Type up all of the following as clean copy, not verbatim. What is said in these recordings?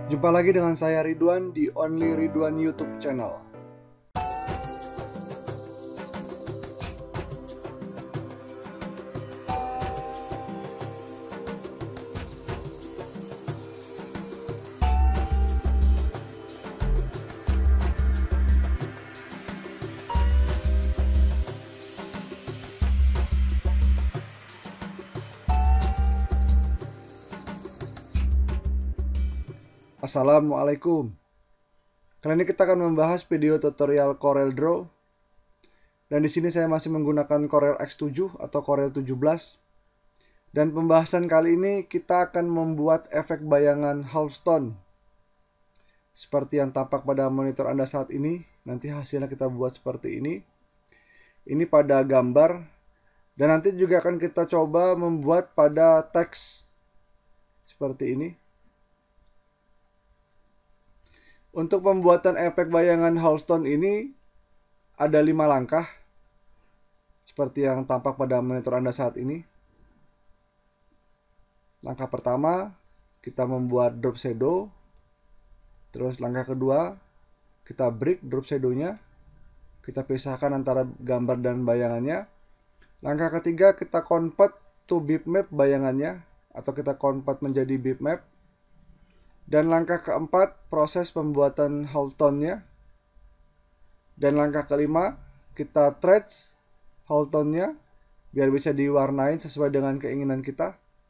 Jumpa lagi dengan saya Ridwan di Only Ridwan YouTube channel. Assalamualaikum. Kali ini kita akan membahas video tutorial Corel Draw. Dan di sini saya masih menggunakan Corel X7 atau Corel 17. Dan pembahasan kali ini kita akan membuat efek bayangan halftone. Seperti yang tampak pada monitor Anda saat ini. Nanti hasilnya kita buat seperti ini. Ini pada gambar. Dan nanti juga akan kita coba membuat pada teks. Seperti ini. Untuk pembuatan efek bayangan halftone ini ada 5 langkah seperti yang tampak pada monitor Anda saat ini. Langkah pertama, kita membuat drop shadow. Terus langkah kedua, kita break drop shadow-nya. Kita pisahkan antara gambar dan bayangannya. Langkah ketiga, kita convert to bitmap bayangannya atau kita convert menjadi bitmap. Dan langkah keempat, proses pembuatan halftone-nya. Dan langkah kelima, kita trace halftone-nya biar bisa diwarnain sesuai dengan keinginan kita.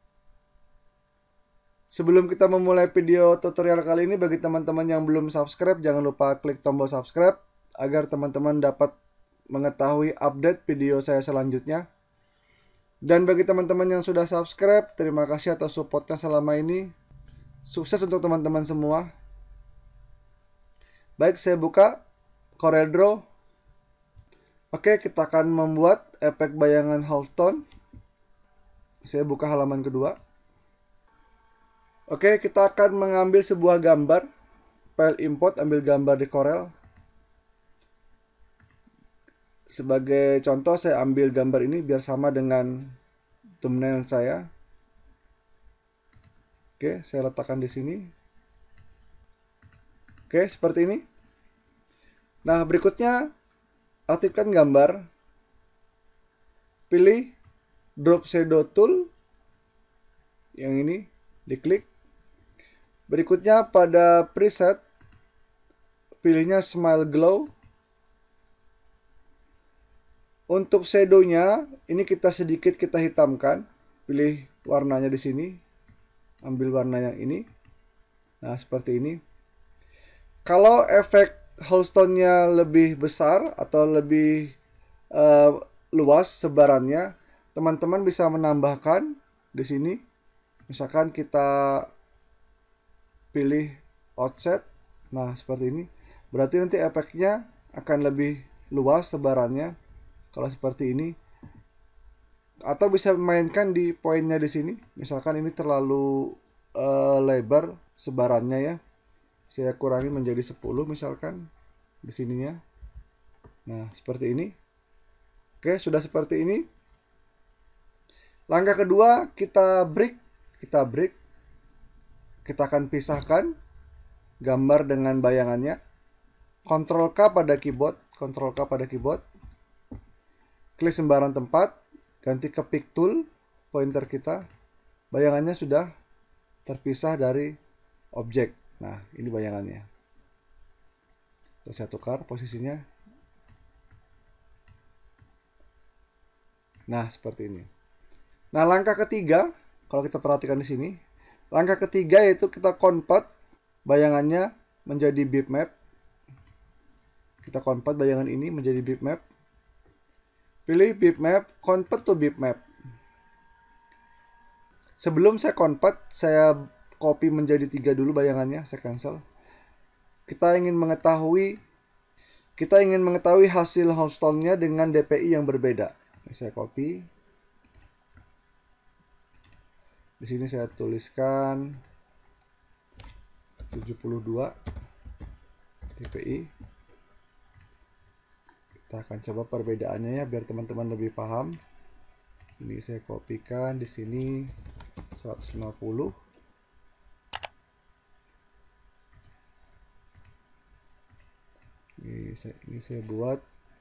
Sebelum kita memulai video tutorial kali ini, bagi teman-teman yang belum subscribe, jangan lupa klik tombol subscribe agar teman-teman dapat mengetahui update video saya selanjutnya. Dan bagi teman-teman yang sudah subscribe, terima kasih atas supportnya selama ini. Sukses untuk teman-teman semua. Baik, saya buka Corel Draw. Oke, kita akan membuat efek bayangan halftone. Saya buka halaman kedua. Oke, kita akan mengambil sebuah gambar. File import, ambil gambar di Corel. Sebagai contoh, saya ambil gambar ini biar sama dengan thumbnail saya. Oke, saya letakkan di sini. Oke, seperti ini. Nah, berikutnya aktifkan gambar. Pilih drop shadow tool. Yang ini, diklik. Berikutnya pada preset, pilihnya smile glow. Untuk shadow-nya, ini kita sedikit kita hitamkan. Pilih warnanya di sini. Ambil warna yang ini. Nah, seperti ini. Kalau efek halftone-nya lebih besar atau lebih luas sebarannya, teman-teman bisa menambahkan di sini. Misalkan kita pilih offset. Nah, seperti ini. Berarti nanti efeknya akan lebih luas sebarannya. Kalau seperti ini. Atau bisa memainkan di poinnya di sini. Misalkan ini terlalu lebar sebarannya ya. Saya kurangi menjadi 10 misalkan di sininya. Nah, seperti ini. Oke, sudah seperti ini. Langkah kedua, kita break. Kita akan pisahkan gambar dengan bayangannya. Ctrl K pada keyboard, Klik sembarang tempat, ganti ke pick tool, pointer kita. Bayangannya sudah terpisah dari objek. Nah, ini bayangannya. Terus saya tukar posisinya. Nah, seperti ini. Nah, langkah ketiga, kalau kita perhatikan di sini, langkah ketiga yaitu kita convert bayangannya menjadi bitmap. Kita convert bayangan ini menjadi bitmap. Pilih bitmap, convert to bitmap. Sebelum saya convert, saya copy menjadi 3 dulu bayangannya, saya cancel. Kita ingin mengetahui hasil halftone-nya dengan DPI yang berbeda. Saya copy. Di sini saya tuliskan 72 DPI. Kita akan coba perbedaannya ya biar teman-teman lebih paham. Ini saya kopikan di sini 150. ini saya buat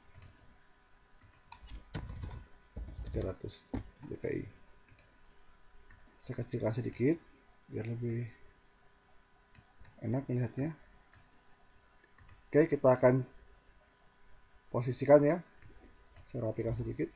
300 dpi. Saya kecilkan sedikit biar lebih enak melihatnya. Oke, kita akan posisikan ya. Saya rapikan sedikit.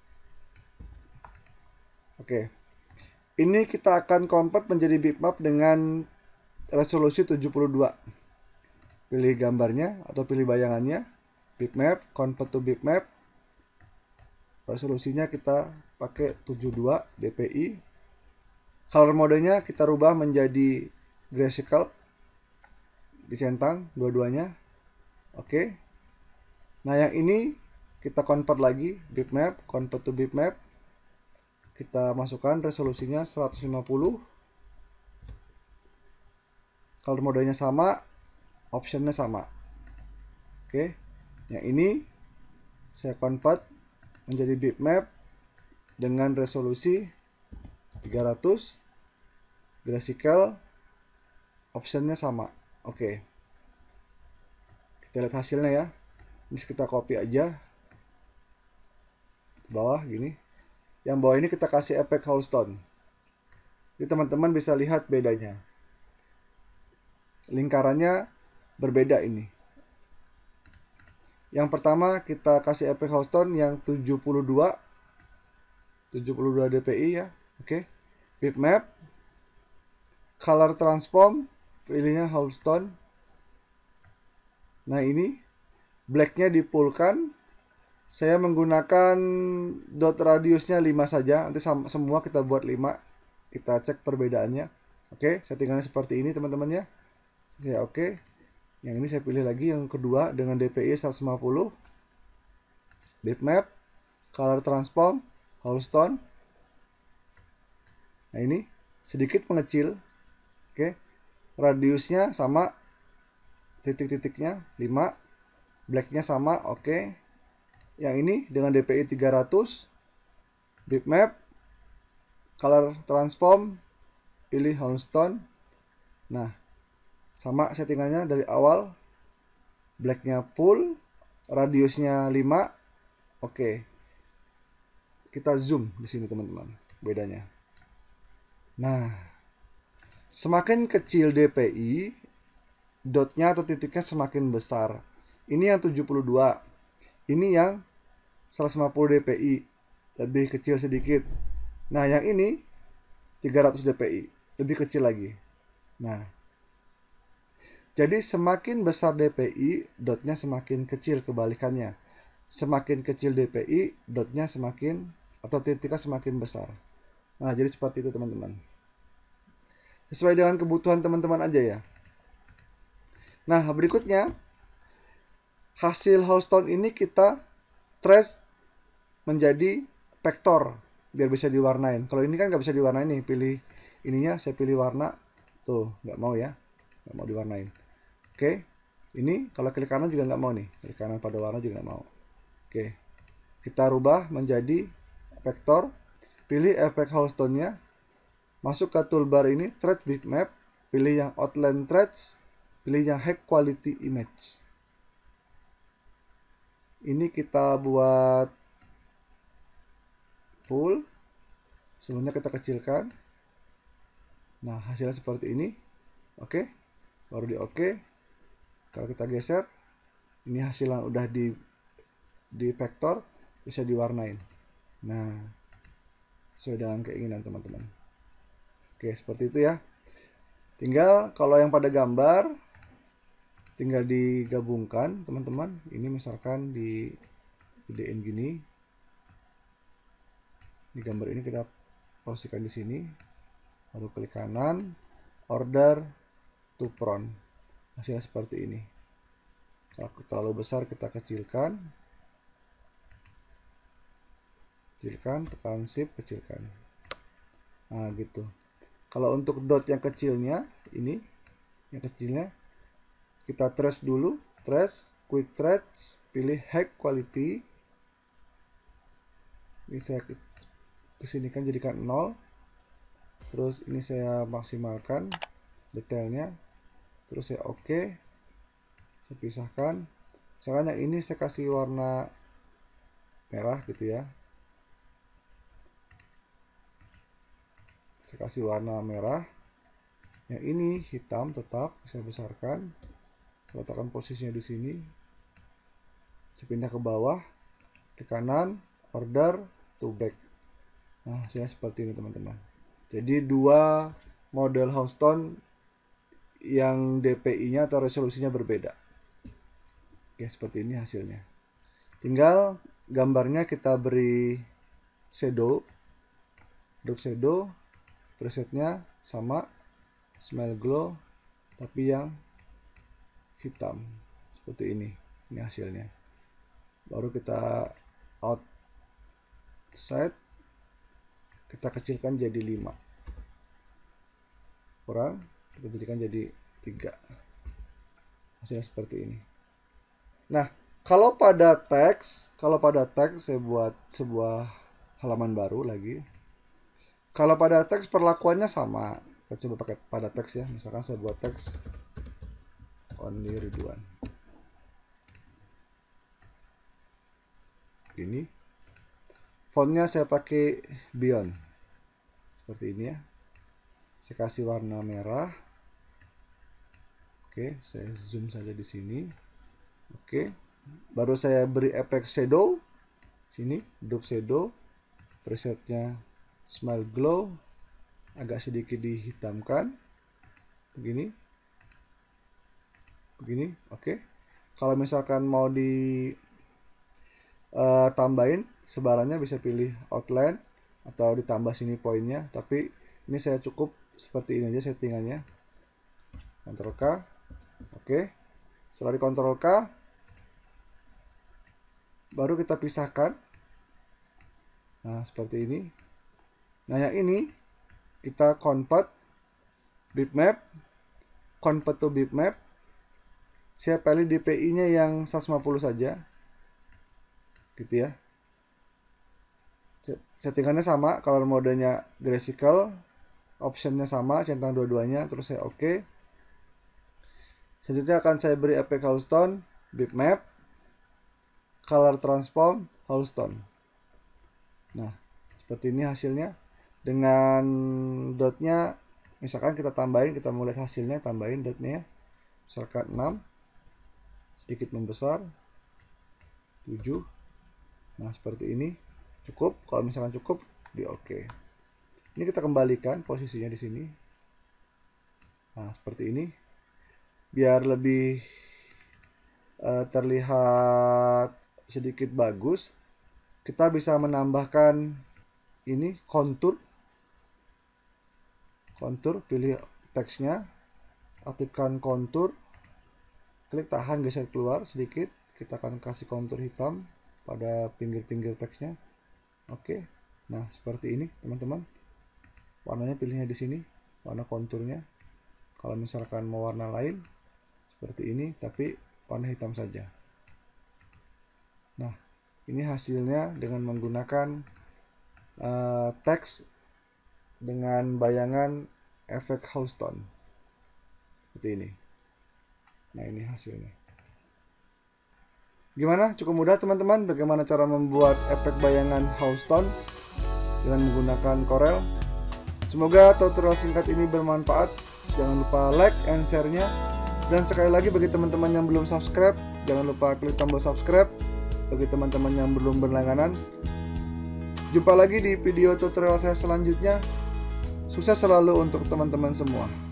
Oke. Ini kita akan convert menjadi bitmap dengan resolusi 72. Pilih gambarnya atau pilih bayangannya. Bitmap, convert to bitmap. Resolusinya kita pakai 72 dpi. Color modenya kita rubah menjadi grayscale, dicentang dua-duanya. Oke. Nah, yang ini kita convert lagi, bitmap, convert to bitmap. Kita masukkan resolusinya 150. Color modenya sama, optionnya sama. Oke. Yang ini saya convert menjadi bitmap dengan resolusi 300, grayscale, optionnya sama. Oke. Kita lihat hasilnya ya. Ini kita copy aja ke bawah gini. Yang bawah ini kita kasih efek Houston. Jadi teman-teman bisa lihat bedanya. Lingkarannya berbeda ini. Yang pertama kita kasih efek Houston yang 72 dpi ya. Oke. Bitmap, color transform, pilihnya Houston. Nah, ini blacknya dipulkan. Saya menggunakan dot radiusnya 5 saja. Nanti semua kita buat 5. Kita cek perbedaannya. Oke, settingannya seperti ini teman-teman ya. Ya, oke. Yang ini saya pilih lagi yang kedua dengan dpi 150. Bitmap, color transform, Houston. Nah, ini sedikit mengecil. Oke. Radiusnya sama, titik-titiknya 5. Blacknya sama, oke. Yang ini dengan dpi 300. Bitmap, color transform, pilih Houston. Nah, sama settingannya dari awal. Blacknya full, radiusnya 5. Oke. Kita zoom di sini teman-teman, bedanya. Nah, semakin kecil dpi, dotnya atau titiknya semakin besar. Ini yang 72. Ini yang 150 dpi, lebih kecil sedikit. Nah, yang ini 300 dpi, lebih kecil lagi. Nah, jadi semakin besar dpi, dotnya semakin kecil, kebalikannya. Semakin kecil dpi, dotnya semakin atau titiknya semakin besar. Nah, jadi seperti itu teman-teman. Sesuai dengan kebutuhan teman-teman aja ya. Nah, berikutnya hasil Houston ini kita trace menjadi vektor biar bisa diwarnain. Kalau ini kan nggak bisa diwarnain nih, pilih ininya, saya pilih warna. Tuh, nggak mau ya, nggak mau diwarnain. Oke, ini kalau klik kanan juga nggak mau nih, klik kanan pada warna juga nggak mau. Oke, kita rubah menjadi vektor. Pilih efek Houston-nya, masuk ke toolbar ini, Thread Bitmap, pilih yang Outline Threads, pilih yang High Quality Image. Ini kita buat full, sebelumnya kita kecilkan. Nah, hasilnya seperti ini. Oke, baru di oke. Kalau kita geser, ini hasil yang udah di vektor, bisa diwarnain. Nah, sesuai dengan keinginan teman-teman. Oke, seperti itu ya. Tinggal kalau yang pada gambar, tinggal digabungkan teman-teman. Ini misalkan di gedein gini. Di gambar ini kita posisikan di sini. Lalu klik kanan, order to front. Hasilnya seperti ini. Kalau terlalu besar kita kecilkan. Kecilkan, tekan shift, kecilkan. Nah, gitu. Kalau untuk dot yang kecilnya, ini, yang kecilnya, kita trace dulu. Trace, quick trace, pilih high quality. Ini saya kesinikan jadikan 0. Terus ini saya maksimalkan detailnya. Terus saya oke. Saya pisahkan. Misalkan yang ini saya kasih warna merah gitu ya. Saya kasih warna merah. Yang ini hitam tetap saya besarkan. Saya letakkan posisinya di sini. Saya pindah ke bawah, ke kanan, order to back. Nah, hasilnya seperti ini teman-teman. Jadi dua model house tone yang DPI-nya atau resolusinya berbeda. Oke, seperti ini hasilnya. Tinggal gambarnya kita beri shadow, drop shadow, presetnya sama, smile glow, tapi yang hitam. Seperti ini hasilnya. Baru kita outside, kita kecilkan jadi 5. Kurang, kita jadikan jadi 3. Hasilnya seperti ini. Nah, kalau pada teks saya buat sebuah halaman baru lagi. Kalau pada teks perlakuannya sama. Kita coba pakai pada teks ya. Misalkan saya buat teks only Ridwan. Ini. Fontnya saya pakai Beyond. Seperti ini ya. Saya kasih warna merah. Oke, saya zoom saja di sini. Oke. Baru saya beri efek shadow. Sini, drop shadow. Presetnya smile glow. Agak sedikit dihitamkan. Begini. Begini, oke. Kalau misalkan mau tambahin sebarannya bisa pilih outline atau ditambah sini poinnya, tapi ini saya cukup seperti ini aja settingannya. Ctrl K. Oke. Setelah di Ctrl K, baru kita pisahkan. Nah, seperti ini. Nah, yang ini kita convert bitmap, convert to bitmap. Saya pilih DPI-nya yang 150 saja. Gitu ya. Settingannya sama, color modenya graphical, optionnya sama, centang dua-duanya, terus saya oke. Selanjutnya akan saya beri efek house tone, bitmap, color transform, house tone. Nah, seperti ini hasilnya. Dengan dotnya, misalkan kita tambahin, kita mulai hasilnya, tambahin dotnya ya. Misalkan 6, sedikit membesar, 7. Nah, seperti ini. Cukup. Kalau misalkan cukup, di oke. Ini kita kembalikan posisinya di sini. Nah, seperti ini. Biar lebih terlihat sedikit bagus, kita bisa menambahkan ini kontur. Kontur, pilih teksnya, aktifkan kontur, klik tahan, geser keluar sedikit. Kita akan kasih kontur hitam pada pinggir-pinggir teksnya. Oke. Nah, seperti ini, teman-teman. Warnanya pilihnya di sini, warna konturnya. Kalau misalkan mau warna lain, seperti ini, tapi warna hitam saja. Nah, ini hasilnya dengan menggunakan teks dengan bayangan efek house tone. Seperti ini. Nah, ini hasilnya. Gimana? Cukup mudah teman-teman bagaimana cara membuat efek bayangan house tone dengan menggunakan Corel. Semoga tutorial singkat ini bermanfaat. Jangan lupa like and share-nya. Dan sekali lagi bagi teman-teman yang belum subscribe, jangan lupa klik tombol subscribe. Bagi teman-teman yang belum berlangganan, jumpa lagi di video tutorial saya selanjutnya. Sukses selalu untuk teman-teman semua.